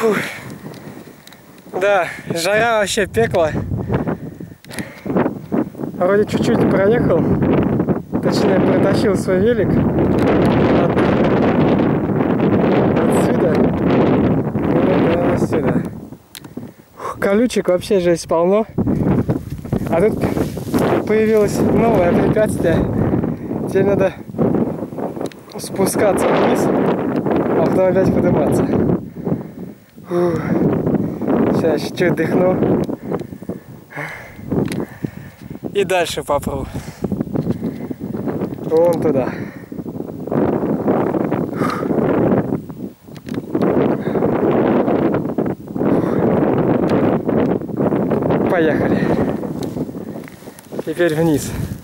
Фух. Да, жара вообще пекло. Вроде чуть-чуть проехал. Точнее, протащил свой велик отсюда до сюда. Колючек вообще жесть полно. А тут появилось новое препятствие. Теперь надо спускаться вниз, а потом опять подниматься. Сейчас чуть-чуть дыхну и дальше попру. Вон туда. Поехали. Теперь вниз.